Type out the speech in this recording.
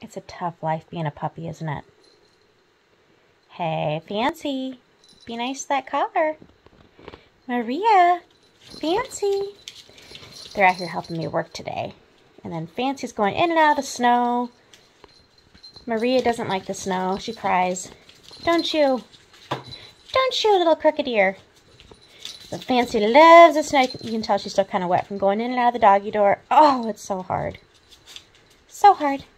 It's a tough life being a puppy, isn't it? Hey, Fancy. Be nice to that collar. Maria. Fancy. They're out here helping me work today. And then Fancy's going in and out of the snow. Maria doesn't like the snow. She cries. Don't you? Don't you, little crooked ear? But Fancy loves the snow. You can tell she's still kind of wet from going in and out of the doggy door. Oh, it's so hard. So hard.